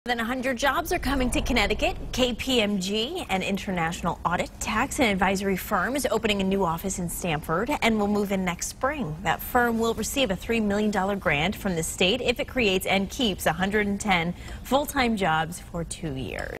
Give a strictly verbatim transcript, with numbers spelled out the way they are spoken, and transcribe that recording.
More than one hundred jobs are coming to Connecticut. K P M G, an international audit, tax, and advisory firm, is opening a new office in Stamford and will move in next spring. That firm will receive a three million dollar grant from the state if it creates and keeps one hundred ten full-time jobs for two years.